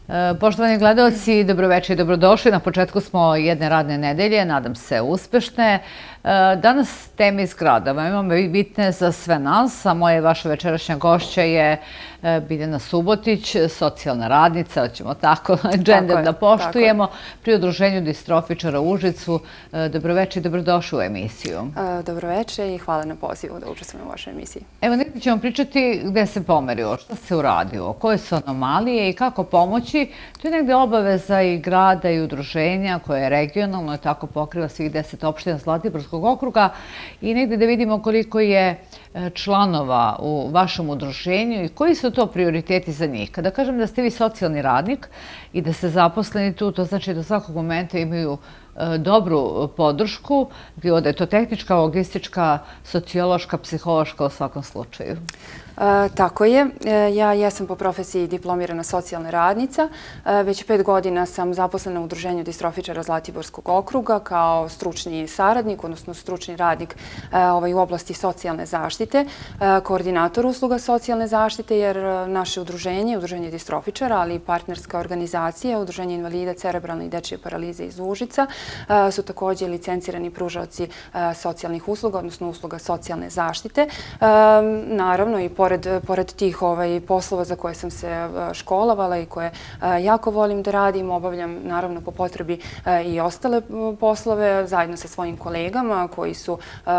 Poštovani gledalci, dobroveče i dobrodošli. Na početku smo jedne radne nedelje, nadam se uspešne. Danas teme iz grada veoma bitne za sve nas, a moja i vaša večerašnja gošća je Biljana Subotić, socijalna radnica, hoćemo tako džender da poštujemo, pri Udruženju distrofičara u Užicu. Dobroveče i dobrodošli u emisiju. Dobroveče i hvala na pozivu da učestvujem u vašoj emisiji. Evo, negdje ćemo pričati gde se pomerio, šta se uradio, koje su anomalije i kako pomoći. To je negdje obaveza i grada i udruženja koje je regionalno i tako pokriva svih 10 opština Zlatiborskog okruga i negdje da vidimo koliko je članova u vašem udruženju i koji su to prioriteti za njih. Kada kažem da ste vi socijalni radnik i da ste zaposleni tu, to znači da svakog momenta imaju dobru podršku, bilo da je to tehnička, logistička, sociološka, psihološka u svakom slučaju. Tako je. Ja jesam po profesiji diplomirana socijalna radnica. Već 5 godina sam zaposlena u Udruženju distrofičara Zlatiborskog okruga kao stručni saradnik, odnosno stručni radnik u oblasti socijalne zaštite, koordinator usluga socijalne zaštite, jer naše udruženje, Udruženje distrofičara, ali i partnerska organizacija, Udruženje invalida cerebralne i dečje paralize iz Užica, su također licencirani pružaoci socijalnih usluga, odnosno usluga socijalne zaštite. Naravno, i pored tih poslova za koje sam se školovala i koje jako volim da radim, obavljam naravno po potrebi i ostale poslove zajedno sa svojim kolegama koji su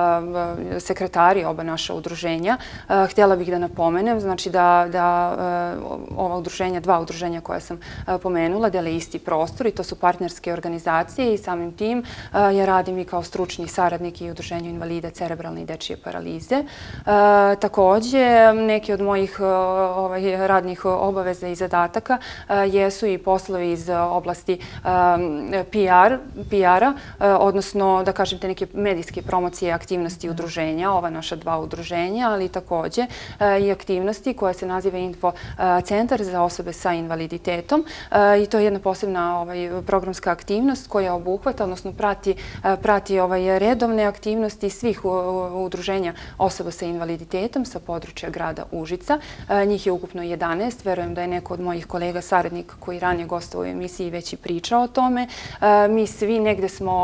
sekretari oba naša udruženja. Htjela bih da napomenem, znači da ova udruženja, dva udruženja koja sam pomenula, dele isti prostor i to su partnerske organizacije i samim tim ja radim i kao stručni saradnik i u Udruženju invalida cerebralne i dečje paralize. Također, neki od mojih radnih obaveza i zadataka jesu i poslovi iz oblasti PR-a, odnosno, da kažem, te neke medijske promocije aktivnosti udruženja, ova naša dva udruženja, ali također i aktivnosti koja se naziva Info centar za osobe sa invaliditetom i to je jedna posebna programska aktivnost koja obuhvata, odnosno prati redovne aktivnosti svih udruženja osoba sa invaliditetom sa područja grada Užica. Njih je ukupno 11. Verujem da je neko od mojih kolega saradnika koji ranije gostovao u emisiji već i pričao o tome. Mi svi negde smo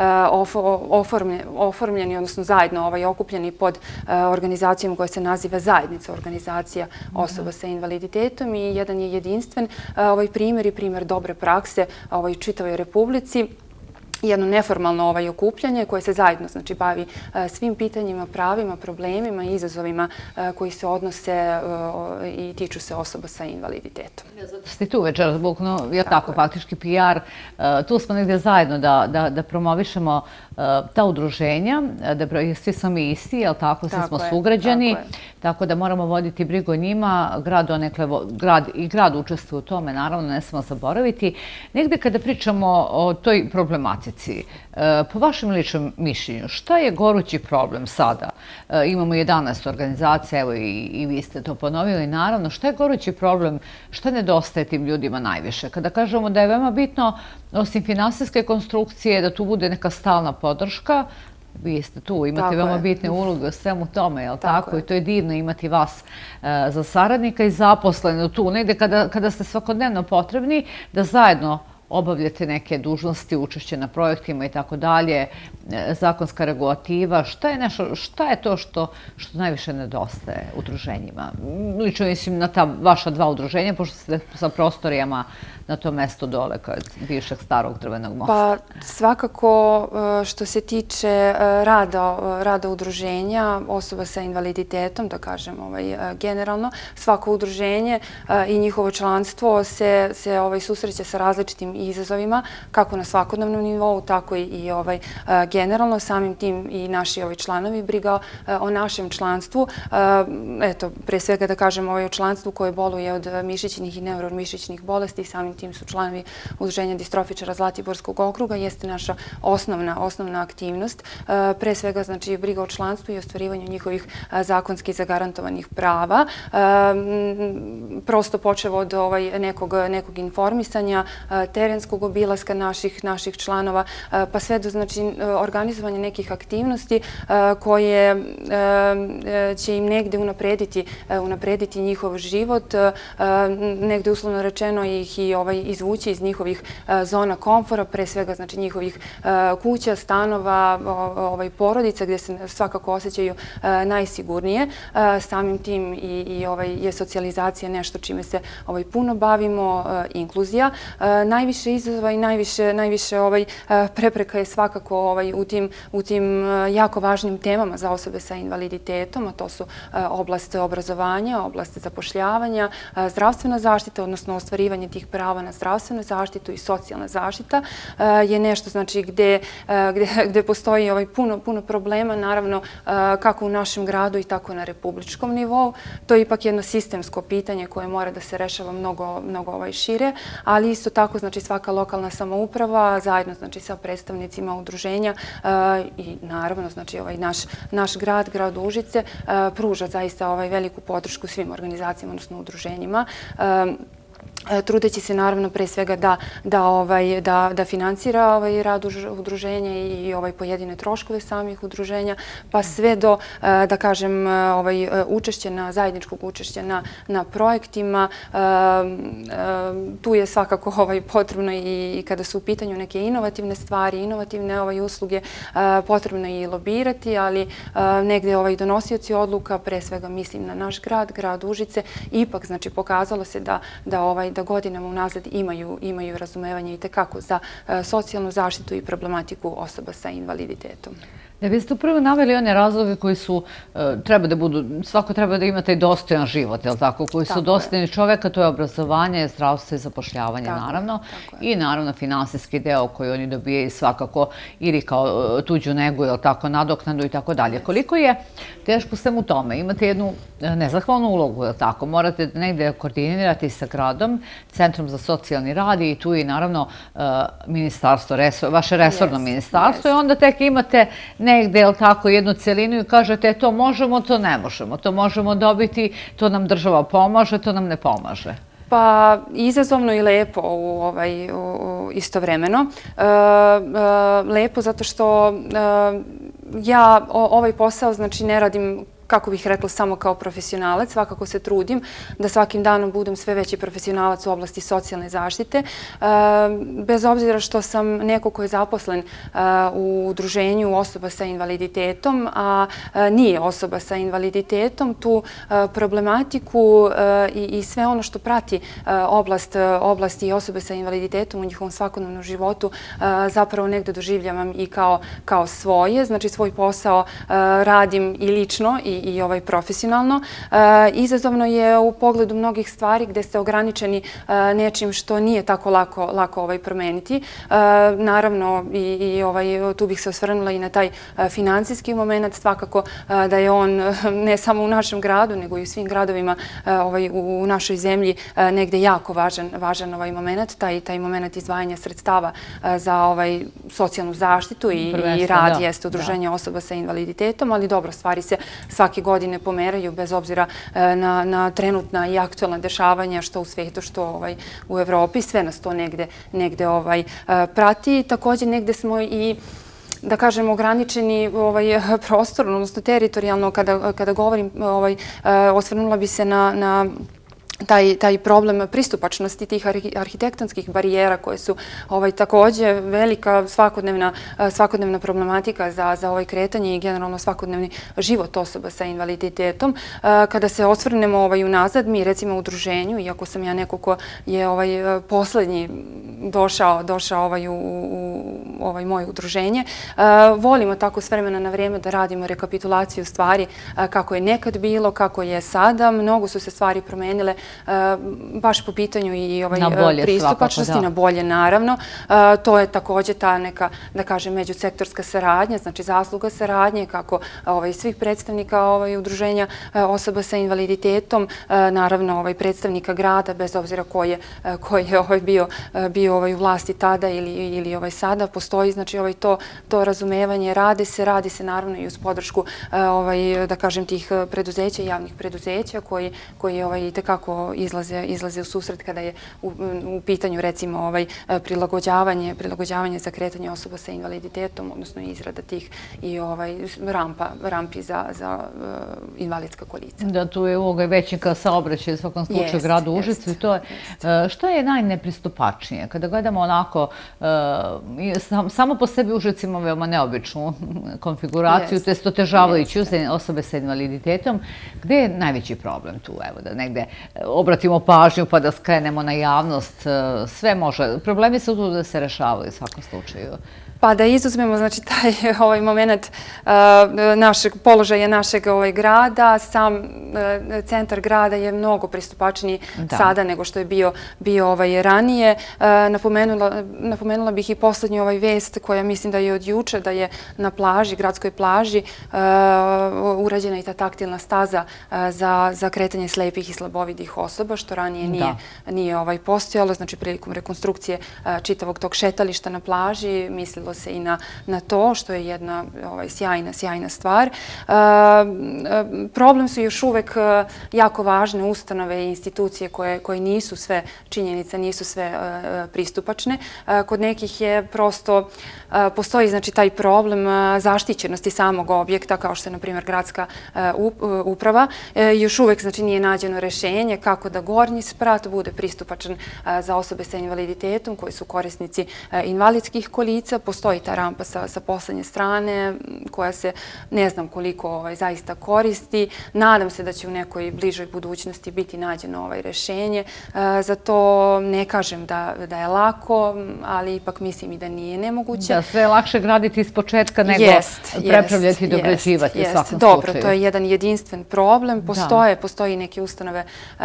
oformljeni, odnosno zajedno okupljeni pod organizacijom koja se naziva Zajednica organizacija osoba sa invaliditetom i jedan je jedinstven primjer i primjer dobre prakse u čitavoj Republici. Jedno neformalno okupljanje koje se zajedno bavi svim pitanjima, pravima, problemima i izazovima koji se odnose i tiču se osoba sa invaliditetom. Zato ste tu večeras, bukvalno, je tako, faktički PR. Tu smo negdje zajedno da promovišemo ta udruženja, da svi smo mi isti, jel tako, svi smo sugrađani, tako da moramo voditi brigu o njima. Grad učestvuje u tome, naravno, ne smemo zaboraviti. Negdje kada pričamo o toj problematici, po vašem ličnom mišljenju, šta je gorući problem sada? Imamo 11 organizacija, evo i vi ste to ponovili, naravno, šta je gorući problem, šta nedostaje tim ljudima najviše? Kada kažemo da je veoma bitno, osim finansijske konstrukcije, da tu bude neka stalna podrška, vi ste tu, imate veoma bitne uloge u svemu tome, je li tako? I to je divno imati vas za saradnika i zaposleno tu, negde kada ste svakodnevno potrebni, da zajedno obavljate neke dužnosti, učešće na projektima i tako dalje, zakonska regulativa. Šta je to što najviše nedostaje udruženjima? Lično mislim na ta vaša dva udruženja, pošto ste sa prostorijama na to mesto dole kod bivšeg starog drvenog mosta. Pa svakako što se tiče rada udruženja osoba sa invaliditetom, da kažem generalno, svako udruženje i njihovo članstvo se susreće sa različitim izazovima, kako na svakodnevnom nivou, tako i generalno. Samim tim i naši članovi briga o našem članstvu. Eto, pre svega da kažem o članstvu koje boluje od mišićnih i neuromišićnih bolesti, samim tim su članovi Udruženja distrofičara Zlatiborskog okruga, jeste naša osnovna aktivnost. Pre svega, znači, briga o članstvu i ostvarivanju njihovih zakonski zagarantovanih prava. Prosto počevo od nekog informisanja, te terenskog obilaska naših članova, pa sve do organizovanja nekih aktivnosti koje će im negde unaprediti njihov život, negde uslovno rečeno ih i izvući iz njihovih zona komfora, pre svega njihovih kuća, stanova, porodica gde se svakako osjećaju najsigurnije. Samim tim i je socijalizacija nešto čime se puno bavimo, inkluzija. Najviše izazova i najviše prepreka je svakako u tim jako važnim temama za osobe sa invaliditetom, a to su oblast obrazovanja, oblast zapošljavanja, zdravstvena zaštita, odnosno ostvarivanje tih prava na zdravstvenu zaštitu i socijalna zaštita je nešto gde postoji puno problema, naravno kako u našem gradu i tako na republičkom nivou. To je ipak jedno sistemsko pitanje koje mora da se rešava mnogo šire, ali isto tako svaka lokalna samouprava zajedno sa predstavnicima udruženja i naravno naš grad Užice pruža zaista veliku podršku svim organizacijama, odnosno udruženjima, trudeći se naravno pre svega da finansira rad udruženja i pojedine troškove samih udruženja, pa sve do, da kažem, zajedničkog učešća na projektima. Tu je svakako potrebno i kada su u pitanju neke inovativne stvari, inovativne usluge, potrebno i lobirati, ali negde donosioci odluka, pre svega mislim na naš grad Užice, ipak pokazalo se da godinama unazad imaju razumevanje i tekako za socijalnu zaštitu i problematiku osoba sa invaliditetom. Vi ste upravo naveli one razloge koji su, svako treba da ima taj dostojan život, je li tako, koji su dostojni čoveka, to je obrazovanje, zdravstvo i zapošljavanje, naravno, i naravno finansijski deo koji oni dobijaju svakako ili kao tuđu negu, je li tako, nadoknadu i tako dalje. Koliko je teško svemu tome? Imate jednu nezahvalnu ulogu, je li tako, morate negde koordinirati sa gradom, Centrom za socijalni rad i tu i naravno ministarstvo, vaše resorno ministarstvo i onda tek imate negde, je li tako, jednu celinu i kažete to možemo, to ne možemo, to možemo dobiti, to nam država pomaže, to nam ne pomaže. Pa izazovno i lepo istovremeno. Lepo zato što ja ovaj posao ne radim, kako bih rekla, samo kao profesionalac. Svakako se trudim da svakim danom budem sve veći profesionalac u oblasti socijalne zaštite. Bez obzira što sam neko ko je zaposlen u udruženju osoba sa invaliditetom, a nije osoba sa invaliditetom, tu problematiku i sve ono što prati oblasti osobe sa invaliditetom u njihovom svakodnevnom životu zapravo negde doživljavam i kao svoje. Znači, svoj posao radim i lično i profesionalno. Izazovno je u pogledu mnogih stvari gde ste ograničeni nečim što nije tako lako promeniti. Naravno, tu bih se osvrnula i na taj finansijski moment. Svakako da je on ne samo u našem gradu, nego i u svim gradovima u našoj zemlji negde jako važan moment, taj moment izdvajanja sredstava za socijalnu zaštitu i rad jeste udruženja osoba sa invaliditetom, ali dobro, stvari se svake godine pomeraju bez obzira na trenutna i aktualna dešavanja što u svetu, što u Evropi. Sve nas to negde prati. Također negde smo i, da kažem, ograničeni prostorno, odnosno teritorijalno. Kada govorim, osvrnula bi se na taj problem pristupačnosti tih arhitektonskih barijera koje su također velika svakodnevna problematika za kretanje i generalno svakodnevni život osoba sa invaliditetom. Kada se osvrnemo unazad, mi recimo u udruženju, iako sam ja neko ko je poslednji došao u moje udruženje, volimo tako s vremena na vrijeme da radimo rekapitulaciju stvari kako je nekad bilo, kako je sada. Mnogo su se stvari promenile baš po pitanju i pristupačnosti, na bolje naravno. To je također ta neka, da kažem, međusektorska saradnja, znači zasluga saradnje kako svih predstavnika udruženja osoba sa invaliditetom, naravno predstavnika grada, bez obzira ko je bio u vlasti tada ili sada. postoji znači to razumevanje, radi se naravno i uz podršku da kažem tih preduzeća, javnih preduzeća koji i tekako izlaze u susret kada je u pitanju recimo prilagođavanje za kretanje osoba sa invaliditetom, odnosno izrada tih i rampi za invalidska kolica. Da, tu je uloga i većinka saobraćaja u svakom slučaju gradu Užicu i to je. Što je najnepristupačnije? Kada gledamo onako, samo po sebi Užic ima veoma neobičnu konfiguraciju, to je otežavajuću za osobe sa invaliditetom. Gde je najveći problem tu? Evo da negde obratimo pažnju pa da skrenemo na javnost. Sve može. Problemi su tu da se rešavaju u svakom slučaju. Pa da izuzmemo, znači, taj moment položaja našeg grada, sam centar grada je mnogo pristupačniji sada nego što je bio ranije. Napomenula bih i poslednju vest koja mislim da je od juče, da je na plaži, gradskoj plaži, urađena i ta taktilna staza za kretanje slepih i slabovidih osoba, što ranije nije postojalo. Znači, prilikom rekonstrukcije čitavog tog šetališta na plaži, mislilo se i na to, što je jedna sjajna stvar. Problem su još uvek jako važne ustanove i institucije koje nisu sve činjenica, nisu sve pristupačne. Kod nekih je prosto, postoji znači taj problem zaštićenosti samog objekta, kao što je na primjer gradska uprava. Još uvek znači nije nađeno rešenje kako da gornji sprat bude pristupačan za osobe sa invaliditetom koji su korisnici invalidskih kolica. Postoji ta rampa sa poslednje strane koja se ne znam koliko zaista koristi. Nadam se da će u nekoj bližoj budućnosti biti nađeno rešenje. Za to ne kažem da je lako, ali ipak mislim i da nije nemoguće. Da, sve je lakše graditi iz početka nego prepravljati i dograđivati u svakom slučaju. Dobro, to je jedan jedinstven problem. Postoji neke ustanove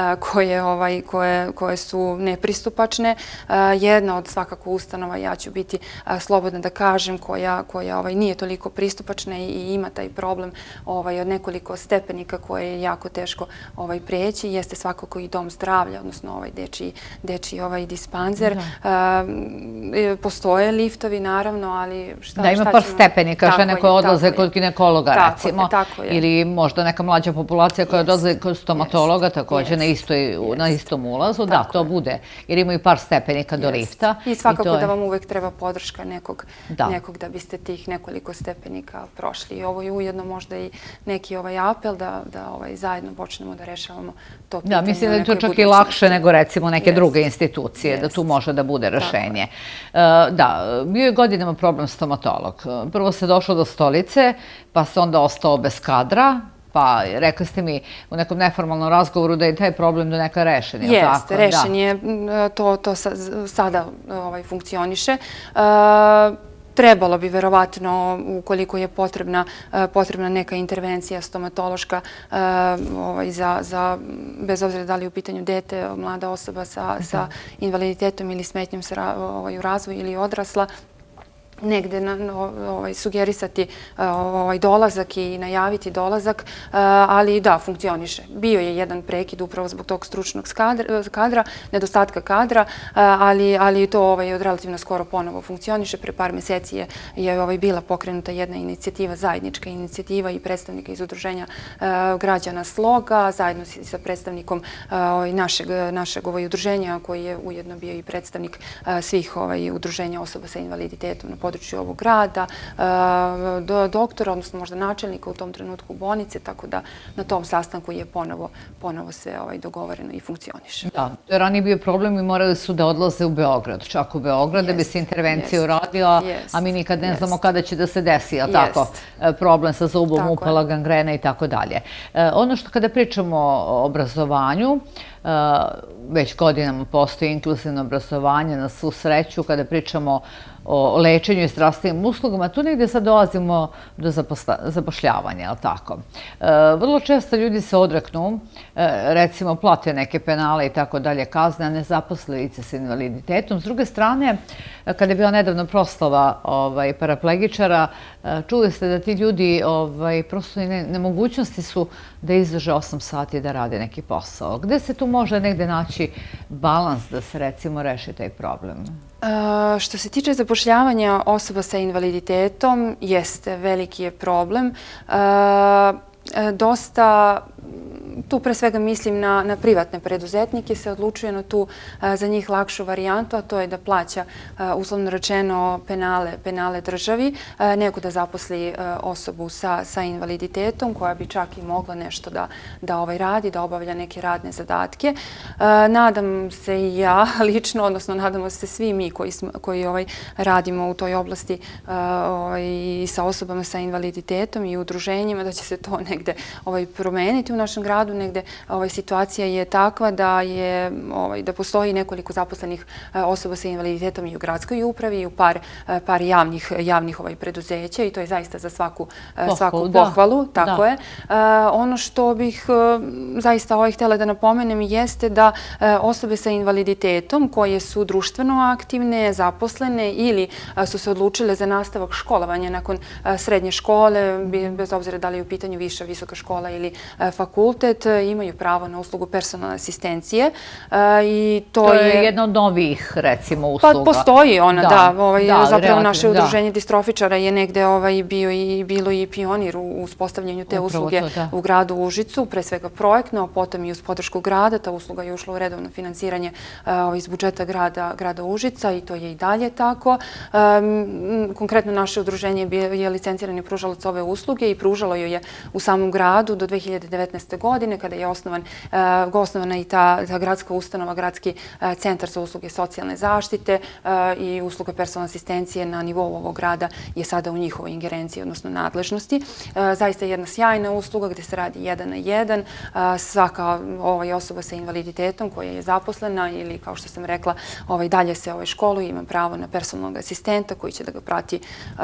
koje su nepristupačne. Jedna od svakako ustanova, ja ću biti slobodna da kažem, koja nije toliko pristupačna i ima taj problem od nekoliko stepenika koje je jako teško preći, jeste svakako i dom zdravlja, odnosno dečiji dispanzer. Postoje liftovi, naravno, ali šta ćemo... Da, ima par stepenika, žene koje odlaze kod ginekologa, recimo, ili možda neka mlađa populacija koja odlaze kod stomatologa, također na istom ulazu, da, to bude, jer imaju par stepenika do lifta. I svakako da vam uvek treba podrška nekog da biste tih nekoliko stepenika prošli. I ovo je ujedno možda i neki apel da zajedno počnemo da rešavamo to pitanje. Da, mislim da je to čak i lakše nego recimo neke druge institucije, da tu može da bude rešenje. Da, bio je godinama problem stomatolog. Prvo se došlo do Stolice, pa se onda ostao bez kadra, pa rekli ste mi u nekom neformalnom razgovoru da je taj problem do neka rešen, je li tako? Jeste, rešen je, to sada funkcioniše. Trebalo bi verovatno, ukoliko je potrebna neka intervencija stomatološka bez obzira da li je u pitanju dete, mlada osoba sa invaliditetom ili smetnjom u razvoju ili odrasla, negde sugerisati dolazak i najaviti dolazak, ali da, funkcioniše. Bio je jedan prekid upravo zbog tog stručnog kadra, nedostatka kadra, ali to od relativno skoro ponovo funkcioniše. Pre par meseci je bila pokrenuta jedna inicijativa, zajednička inicijativa i predstavnika iz Udruženja građana Sloga, zajedno sa predstavnikom našeg udruženja, koji je ujedno bio i predstavnik svih udruženja osoba sa invaliditetom na području ovog grada, doktora, odnosno možda načelnika u tom trenutku bolnice, tako da na tom sastanku je ponovo sve dogovoreno i funkcioniše. Da, to je ranije bio problem i morali su da odlaze u Beograd, čak u Beograd, da bi se intervencija uradila, a mi nikad ne znamo kada će da se desi, jel tako? Problem sa zubom, upala, gangrena i tako dalje. Ono što kada pričamo o obrazovanju, već godinama postoji inkluzivno obrazovanje, na svu sreću, kada pričamo o lečenju i zdravstvenim uslugama, tu negdje sad dolazimo do zapošljavanja, jel tako? Vrlo često ljudi se odreknu, recimo plate neke penale i tako dalje, kazne, a ne zaposle lice sa invaliditetom. S druge strane, kada je bila nedavno proslava paraplegičara, čuli ste da ti ljudi prosto nemogućnosti su da izdrže 8 sati da rade neki posao. Gde se tu može negde naći balans da se recimo reši taj problem? Što se tiče zapošljavanja osoba sa invaliditetom, jeste, veliki je problem. Dosta, tu pre svega mislim na privatne preduzetnike, se odlučuje na tu za njih lakšu varijantu, a to je da plaća, uslovno rečeno, penale državi, nego da zaposli osobu sa invaliditetom koja bi čak i mogla nešto da radi, da obavlja neke radne zadatke. Nadam se i ja lično, odnosno nadamo se svi mi koji radimo u toj oblasti i sa osobama sa invaliditetom i udruženjima, da će se to negde promeniti u našem gradu. Negde situacija je takva da postoji nekoliko zaposlenih osoba sa invaliditetom i u gradskoj upravi i u par javnih preduzeća i to je zaista za svaku pohvalu. Tako je. Ono što bih zaista htjela da napomenem jeste da osobe sa invaliditetom koje su društveno aktivne, zaposlene ili su se odlučile za nastavak školovanja nakon srednje škole, bez obzira da li je u pitanju viša, visoka škola ili fakultet, imaju pravo na uslugu personalne asistencije. To je jedna od novih, recimo, usluga. Pa postoji ona, da. Zapravo naše udruženje distrofičara je negde bilo i pionir u uspostavljanju te usluge u gradu Užicu, pre svega projektno, potom i uz podršku grada. Ta usluga je ušla u redovno finansiranje iz budžeta grada Užica i to je i dalje tako. Konkretno naše udruženje je licencirani pružalac ove usluge i pružalo joj je u samom gradu do 2019. godine, kada je osnovana i ta gradska ustanova, Gradski centar za usluge socijalne zaštite i usluga personalne asistencije na nivou ovog grada je sada u njihovoj ingerenciji, odnosno nadležnosti. Zaista je jedna sjajna usluga gde se radi 1 na 1. Svaka osoba sa invaliditetom koja je zaposlena ili, kao što sam rekla, dalje se školuje, ima pravo na personalnog asistenta koji će da ga prati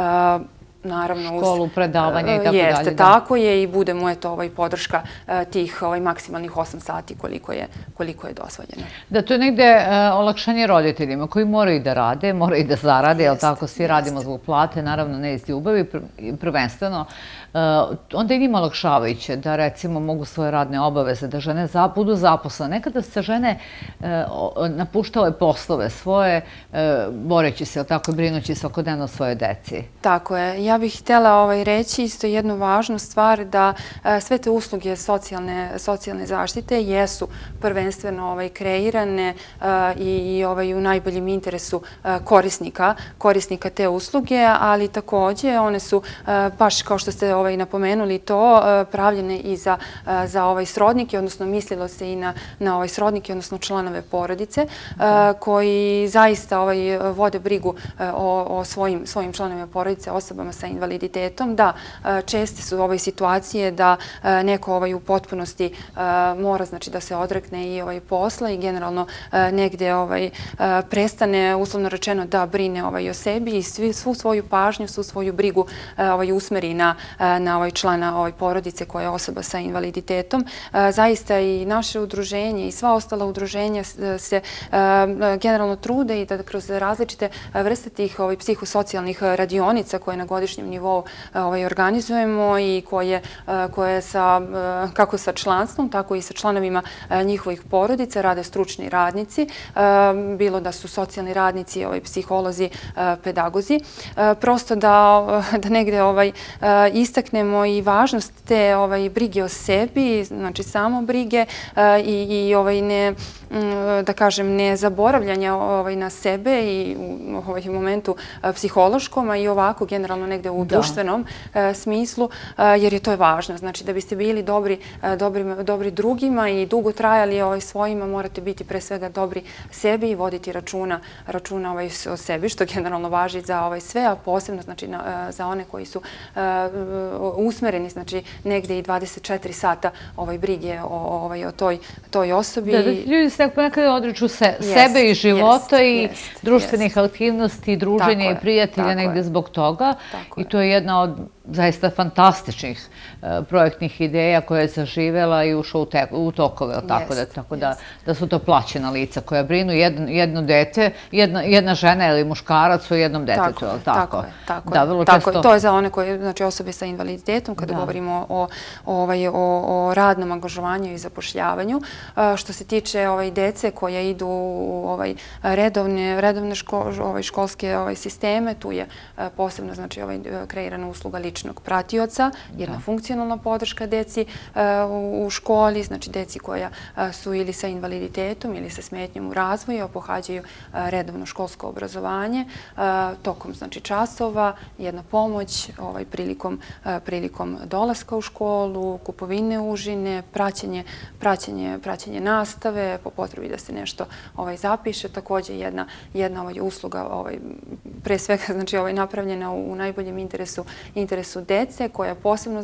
naravno školu, predavanja i tako dalje. Jeste, tako je i bude mu podrška tih maksimalnih 8 sati koliko je dozvoljeno. Da, to je negde olakšanje roditeljima koji moraju da rade, moraju da zarade, jer tako svi radimo zbog plate, naravno ne iz ljubavi, prvenstveno. Onda je njima olakšavajuće da recimo mogu svoje radne obaveze, da žene budu zaposlene. Nekada se žene napuštale poslove svoje, boreći se, tako, brinući svakodnevno svoje deci. Tako je. Ja bih htjela reći isto jednu važnu stvar da sve te usluge socijalne zaštite jesu prvenstveno kreirane i u najboljem interesu korisnika te usluge, ali takođe one su, baš kao što ste napomenuli to, pravljene i za srodnike, odnosno mislilo se i na srodnike, odnosno članove porodice, koji zaista vode brigu o svojim članovima porodice, osobama sa invaliditetom. Da, česte su situacije da neko u potpunosti mora da se odrekne i posla i generalno negde prestane, uslovno rečeno, da brine o sebi i svu svoju pažnju, svu svoju brigu usmeri na člana porodice koja je osoba sa invaliditetom. Zaista i naše udruženje i sva ostala udruženja se generalno trude i da kroz različite vrste tih psihosocijalnih radionica koje na godišnjem nivou organizujemo i koje kako sa članstvom, tako i sa članovima njihovih porodica rade stručni radnici, bilo da su socijalni radnici, psiholozi, pedagozi. Prosto da negde istaknemo i važnost te brige o sebi, znači samo brige i da kažem ne zaboravljanja na sebe i u momentu psihološkom, a i ovako generalno negde u društvenom smislu, jer to je važno. Znači da biste bili dobri drugima i dugo trajali svojima, morate biti pre svega dobri sebi i voditi računa o sebi, što generalno važi za sve, a posebno za one koji su usmereni, znači negde i 24 sata brige o toj osobi. Da, ljudi se nekada odriču sebe i života i društvenih aktivnosti, druženja i prijatelja negde zbog toga. I to je jedna od zaista fantastičnih projektnih ideja koja je zaživela i ušla u tokove, tako da su to plaćena lica koja brinu jedno dete, jedna žena ili muškarac u jednom detetu, je li tako? Tako je. To je za one koje, znači osobe sa invaliditetom, kada govorimo o radnom angažovanju i zapošljavanju. Što se tiče dece koje idu u redovne školske sisteme, tu je posebno kreirana usluga ličnog pratioca, jedna funkcionalna podrška deci u školi, znači deci koja su ili sa invaliditetom ili sa smetnjom u razvoju, a pohađaju redovno školsko obrazovanje, tokom časova, jedna pomoć prilikom dolaska u školu, kupovine užine, praćenje nastave, po potrebi da se nešto zapiše. Također jedna usluga, pre svega napravljena u najboljem interesu dece, koja posebno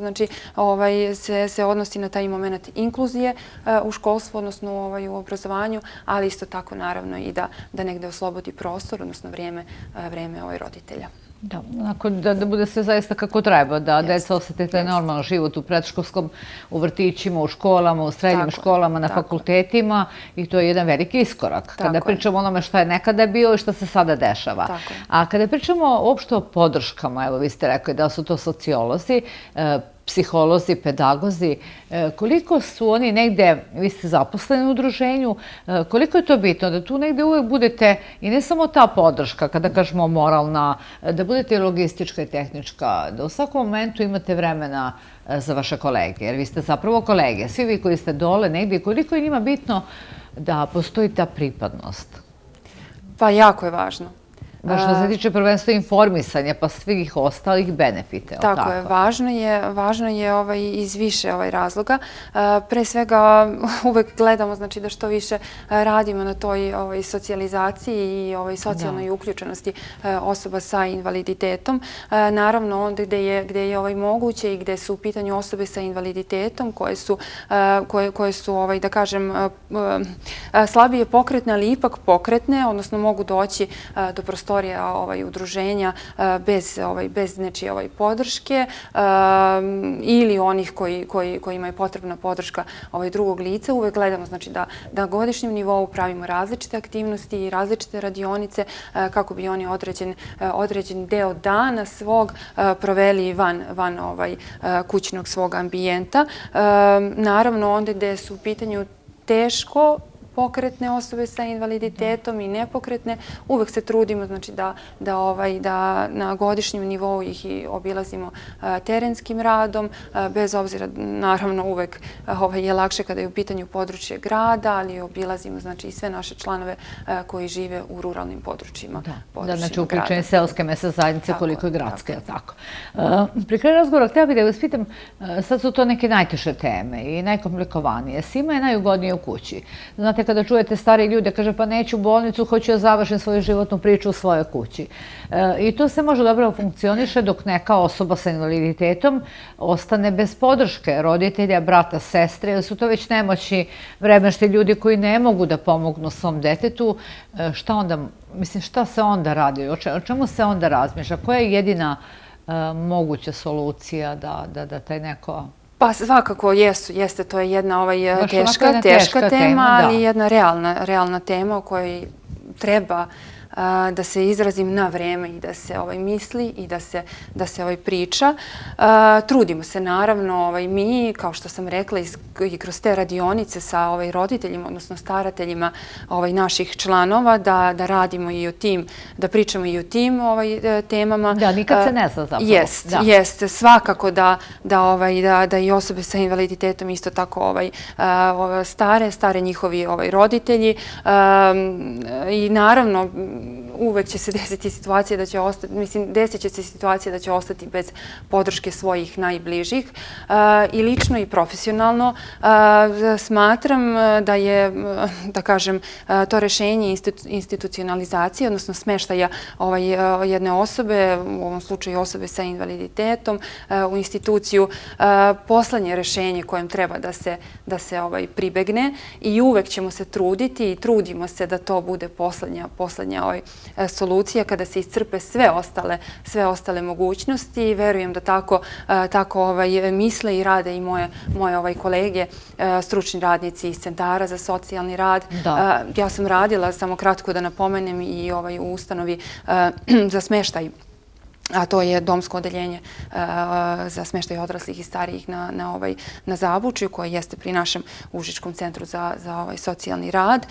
se odnosi na taj moment inkluzije u školstvu, odnosno u obrazovanju, ali isto tako naravno i da negde oslobodi prostor, odnosno vreme roditelja. Da bude sve zaista kako treba, da deca osjete taj normalan život u predškolskom, u vrtićima, u školama, u srednjim školama, na fakultetima, i to je jedan veliki iskorak. Kada pričamo o onome što je nekada bilo i što se sada dešava. A kada pričamo uopšte o podrškama, evo vi ste rekli da su to sociolozi, psiholozi, pedagozi, koliko su oni negde, vi ste zaposleni u udruženju, koliko je to bitno da tu negde uvek budete, i ne samo ta podrška, kada kažemo moralna, da budete logistička i tehnička, da u svakom momentu imate vremena za vaše kolege, jer vi ste zapravo kolege, svi vi koji ste dole negde, koliko je njima bitno da postoji ta pripadnost? Pa jako je važno. Što se tiče prvenstva informisanja, pa svih ostalih benefite. Tako je, važno je iz više razloga. Pre svega uvek gledamo da što više radimo na toj socijalizaciji i socijalnoj uključenosti osoba sa invaliditetom. Naravno, onda gde je moguće i gde su u pitanju osobe sa invaliditetom koje su, da kažem, slabije pokretne, ali ipak pokretne, odnosno mogu doći do prostora udruženja bez nečije podrške ili onih kojima je potrebna podrška drugog lica. Uvek gledamo da na godišnjem nivou pravimo različite aktivnosti i različite radionice kako bi oni određen deo dana svog proveli van kućnog svog ambijenta. Naravno, onda gde su u pitanju teško pokretne osobe sa invaliditetom i nepokretne, uvek se trudimo da na godišnjem nivou ih i obilazimo terenskim radom, bez obzira, naravno, uvek je lakše kada je u pitanju područje grada, ali obilazimo i sve naše članove koji žive u ruralnim područjima. Da, znači uključenje selske mesne zajednice koliko je gradske, je li tako? Pri kraju razgovora htjela bih da vas pitam, sad su to neke najteže teme i najkomplikovanije. Svima je najugodnije u kući. Znate, kada čujete stari ljude, kaže pa neću u bolnicu, hoću da završim svoju životnu priču u svojoj kući. I to se može dobro funkcioniše dok neka osoba sa invaliditetom ostane bez podrške roditelja, brata, sestre, jer su to već nemoćni vremešti ljudi koji ne mogu da pomognu svom detetu. Šta onda, mislim, šta se onda radi? O čemu se onda razmišlja? Koja je jedina moguća solucija da taj neko... Pa svakako jeste, to je jedna teška tema, ali jedna realna tema o kojoj treba da se izrazim na vreme i da se misli i da se priča. Trudimo se, naravno, mi, kao što sam rekla, i kroz te radionice sa roditeljima, odnosno starateljima naših članova, da radimo i o tim, da pričamo i o tim temama. Da, nikad se ne zna zapravo. Jeste, svakako da i osobe sa invaliditetom isto tako stare njihovi roditelji i naravno uvek će se desiti situacija da će ostati, mislim, desit će se situacija da će ostati bez podrške svojih najbližih i lično i profesionalno. Smatram da je, da kažem, to rešenje institucionalizacije, odnosno smeštaja jedne osobe, u ovom slučaju osobe sa invaliditetom, u instituciju, poslednje rešenje kojem treba da se pribegne i uvek ćemo se truditi i trudimo se da to bude poslednja solucija, kada se iscrpe sve ostale mogućnosti i verujem da tako misle i rade i moje kolege, stručni radnici iz centara za socijalni rad. Ja sam radila, samo kratko da napomenem, i u ustanovi za smeštaj, a to je domsko odeljenje za smeštaj odraslih i starijih na Zabučju, koje jeste pri našem Užičkom centru za socijalni rad.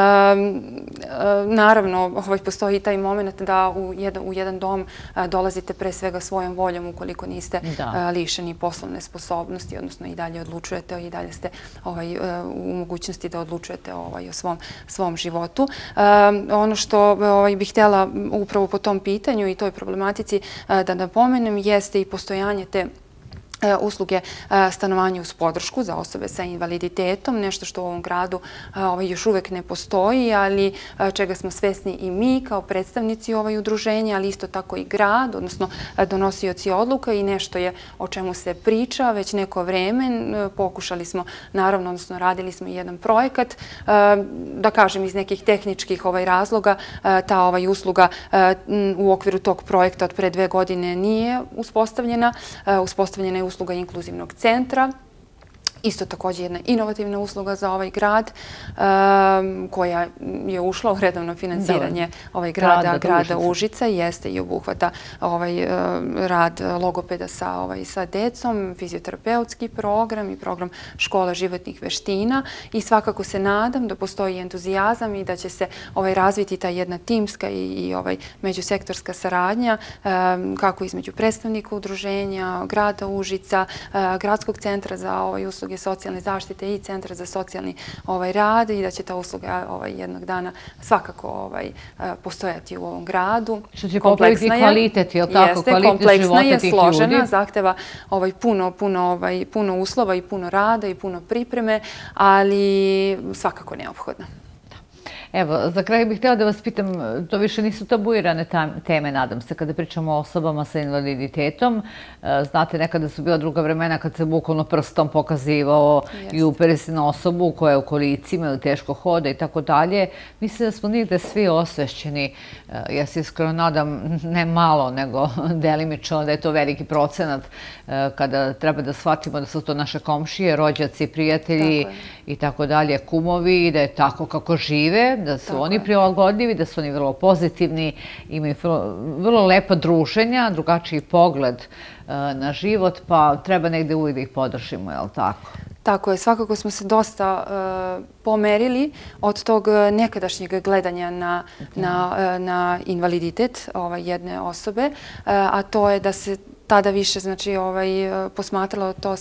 Naravno, postoji i taj moment da u jedan dom dolazite pre svega svojom voljom ukoliko niste lišeni poslovne sposobnosti, odnosno i dalje odlučujete, i dalje ste u mogućnosti da odlučujete o svom životu. Ono što bih htjela upravo po tom pitanju i toj problematici da napomenem jeste i postojanje te usluge stanovanja uz podršku za osobe sa invaliditetom, nešto što u ovom gradu još uvek ne postoji, ali čega smo svesni i mi kao predstavnici udruženja, ali isto tako i grad, odnosno donosioci odluka, i nešto je o čemu se priča već neko vreme. Pokušali smo, naravno, odnosno radili smo jedan projekat, da kažem iz nekih tehničkih razloga, ta usluga u okviru tog projekta od pre 2 godine nije uspostavljena. Uspostavljena je usluga inkluzivnog centra. Isto također jedna inovativna usluga za ovaj grad koja je ušla u redovno finansiranje grada Užica, jeste i obuhvata rad logopeda sa decom, fizioterapeutski program i program škola životnih veština, i svakako se nadam da postoji entuzijazam i da će se razviti ta jedna timska i međusektorska saradnja kako između predstavnika udruženja, grada Užica, Gradskog centra za usluge socijalne zaštite i Centra za socijalni rad, i da će ta usluga jednog dana svakako postojati u ovom gradu. Što će popraviti kvalitet, je li tako? Kompleksna je, složena, zahteva puno uslova i puno rada i puno pripreme, ali svakako neophodna. Evo, za kraj bih htjela da vas pitam, to više nisu tabuirane teme, nadam se, kada pričamo o osobama sa invaliditetom. Znate, nekada su bila druga vremena kad se bukvalno prstom pokazivao i uperi se na osobu koja je u kolicima ili teško hoda i tako dalje. Mislim da smo nigde svi osvešćeni. Ja se iskreno nadam, ne malo, nego delimično, da je to veliki procenat kada treba da shvatimo da su to naše komšije, rođaci, prijatelji i tako dalje, kumovi, i da je tako kako žive, da su oni prilagodljivi, da su oni vrlo pozitivni, imaju vrlo lepa druženja, drugačiji pogled na život, pa treba negde uvijek da ih podržimo, je li tako? Tako je, svakako smo se dosta pomerili od tog nekadašnjeg gledanja na invaliditet jedne osobe, a to je da se tada više posmatralo to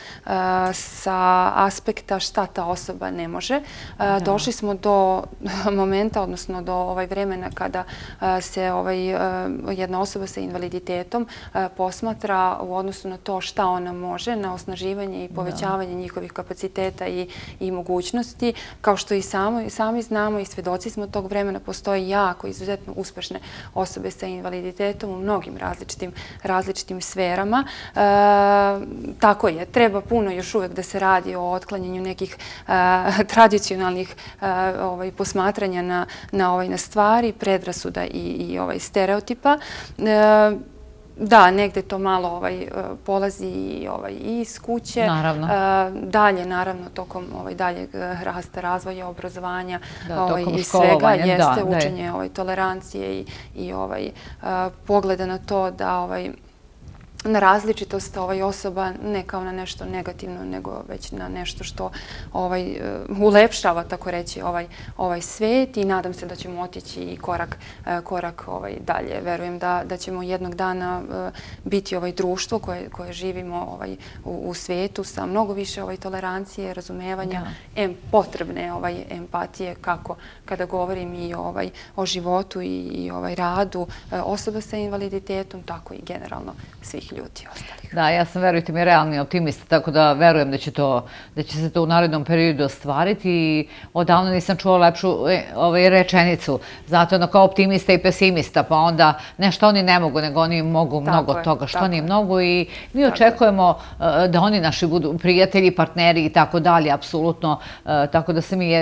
sa aspekta šta ta osoba ne može. Došli smo do momenta, odnosno do vremena kada se jedna osoba sa invaliditetom posmatra u odnosu na to šta ona može, na osnaživanje i povećavanje njihovih kapaciteta i mogućnosti. Kao što i sami znamo i svedoci smo tog vremena, postoje jako izuzetno uspešne osobe sa invaliditetom u mnogim različitim sferama. Tako je, treba puno još uvek da se radi o otklanjanju nekih tradicionalnih posmatranja na stvari, predrasuda i stereotipa. Da, negde to malo polazi i iz kuće. Naravno. Dalje, naravno, tokom daljeg rasta, razvoja, obrazovanja i svega jeste učenje tolerancije i pogleda na to da na različitost osoba ne kao na nešto negativno, nego već na nešto što ulepšava, tako reći, ovaj svet, i nadam se da ćemo otići i korak dalje. Verujem da ćemo jednog dana biti društvo koje živimo u svetu sa mnogo više tolerancije, razumevanja, potrebne empatije, kako kada govorim i o životu i radu osoba sa invaliditetom, tako i generalno svih ljudi ostalih. Da, ja sam, verujte mi, realni optimista, tako da verujem da će se to u narednom periodu ostvariti, i odavno nisam čula lepšu rečenicu. Znate, ono kao optimista i pesimista, pa onda ne što oni ne mogu, nego oni mogu mnogo toga što oni mogu, i mi očekujemo da oni naši budu prijatelji, partneri i tako dalje, apsolutno. Tako da se mi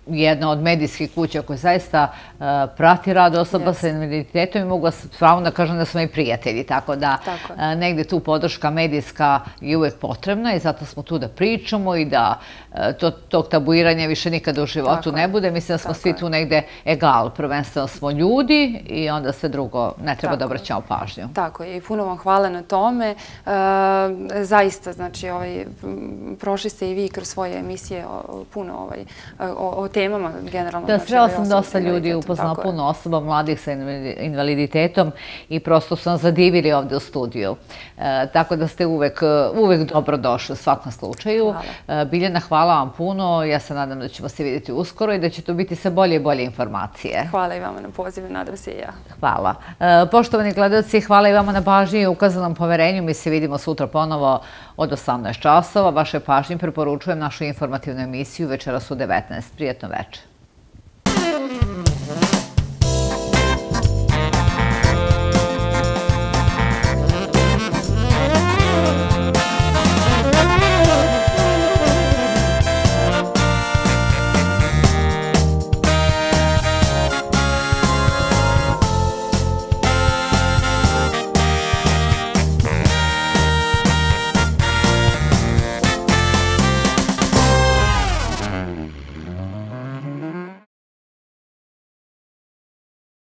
jedna od medijskih kuća koja zaista prati rad osoba sa invaliditetom i mogu s pravom da kažem da smo i prijatelji, tako da negde tu podrška medijska je uvek potrebna i zato smo tu da pričamo i da tog tabuiranja više nikada u životu ne bude. Mislim da smo svi tu negde egal, prvenstveno smo ljudi i onda sve drugo ne treba da obraćamo pažnju. Tako je i puno vam hvala na tome. Zaista, znači, prošli ste i vi kroz svoje emisije puno o temama generalno. Da, srela sam dosta ljudi, upoznala puno osoba, mladih sa invaliditetom i prosto su nas zadivili ovde u studiju. Tako da ste uvek dobro došli u svakom slučaju. Biljana, hvala vam puno. Ja se nadam da ćemo se vidjeti uskoro i da će to biti sve bolje i bolje informacije. Hvala i vama na pozivu, nadam se i ja. Hvala. Poštovani gledalci, hvala i vama na pažnji i ukazanom poverenju. Mi se vidimo sutra ponovo od 18 časova. Vaše pažnje preporučujem našu informativnu emisiju večeras u 19. Prijetno večer.